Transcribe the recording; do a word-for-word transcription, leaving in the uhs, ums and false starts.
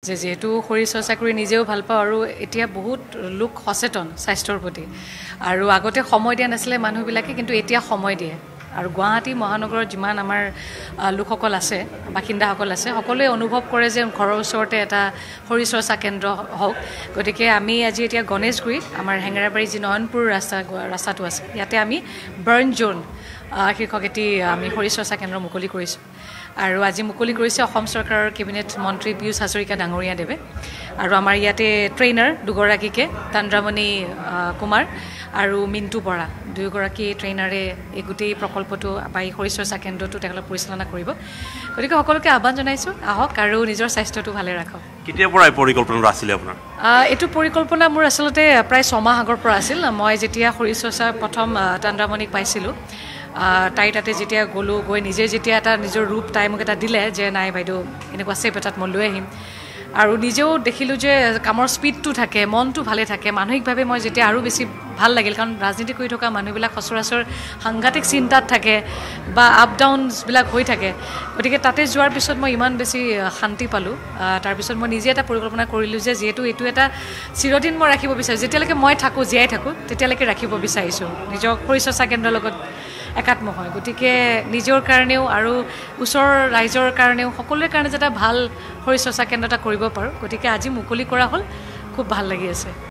যে যেহেতু শৰীৰ চৰ্চা কৰি নিজেও ভাল পাওঁ আৰু এতিয়া বহুত লোক সচেতন স্বাস্থ্যৰ প্ৰতি আৰু আগতে সময় দিয়া নাছিলে মানুহবিলাকে কিন্তু এতিয়া সময় দিয়ে আৰু গুৱাহাটী মহানগৰৰ যিমান আমাৰ লোকসকল আছে বাসিন্দাসকল আছে সকলোৱে অনুভৱ কৰে যে ঘৰৰ ওচৰতে এটা শৰীৰ চৰ্চা কেন্দ্ৰ হওক গতিকে আমি আজি এতিয়া গণেশগুৰিত আমাৰ হেঙেৰাবাৰী যি নয়নপুৰ ৰাস্তা ৰাস্তাটো আছে ইয়াতে আমি বাৰ্ণ জোন শীৰ্ষক এটি আমি শৰীৰ চৰ্চা কেন্দ্ৰ মুকলি কৰিছোঁ আৰু আজি মুকলি কৰিছে অসম চৰকাৰৰ কেবিনেট মন্ত্ৰী পীয়ুষ হাজৰিকা ডাঙৰীয়া দেৱে আৰু আমাৰ ইয়াতে ট্ৰেইনাৰ দুগৰাকীকে তন্দ্ৰামণি কুমাৰ আৰু মিণ্টু বৰা দুয়োগৰাকী ট্ৰেইনাৰে এই গোটেই প্ৰকল্পটো বা এই শৰীৰ চৰ্চা কেন্দ্ৰটো তেওঁলোকে পৰিচালনা কৰিব গতিকে সকলোকে আহ্বান জনাইছোঁ আহক আৰু নিজৰ স্বাস্থ্যটো ভালে ৰাখক কেতিয়াৰ পৰা এই পৰিকল্পনা আছিলে আপোনাৰ এইটো পৰিকল্পনা মোৰ আচলতে প্ৰায় ছমাহ আগৰ পৰা আছিল মই যেতিয়া শৰীৰ চৰ্চা প্ৰথম তন্দ্ৰামণিক পাইছিলোঁ তাই তাতে যেতিয়া গ'লোঁ গৈ নিজে যেতিয়া এটা নিজৰ ৰূপ তাই মোক এটা দিলে যে নাই বাইদেউ এনেকুৱা চেপ এটাত মই লৈ আহিম আৰু নিজেও দেখিলোঁ যে কামৰ স্পীডটো থাকে মনটো ভালে থাকে মানসিকভাৱে মই যেতিয়া আৰু বেছি ভাল লাগিল কাৰণ ৰাজনীতি কৰি থকা মানুহবিলাক সচৰাচৰ সাংঘাতিক চিন্তাত থাকে বা আপ ডাউনছবিলাক হৈ থাকে গতিকে তাতে যোৱাৰ পিছত মই ইমান বেছি শান্তি পালোঁ তাৰপিছত মই নিজে এটা পৰিকল্পনা কৰিলোঁ যে যিহেতু এইটো এটা চিৰদিন মই ৰাখিব বিচাৰিছোঁ যেতিয়ালৈকে মই থাকোঁ জীয়াই থাকোঁ তেতিয়ালৈকে ৰাখিব বিচাৰিছোঁ নিজৰ শৰীৰ চৰ্চা কেন্দ্ৰৰ লগত একাত্ম হয় গতিকে নিজৰ কাৰণেও আৰু ওচৰৰ ৰাইজৰ কাৰণেও সকলোৰে কাৰণে যাতে ভাল শৰীৰ চৰ্চা কেন্দ্ৰ এটা কৰিব পাৰোঁ গতিকে আজি মুকলি কৰা হ'ল খুব ভাল লাগি আছে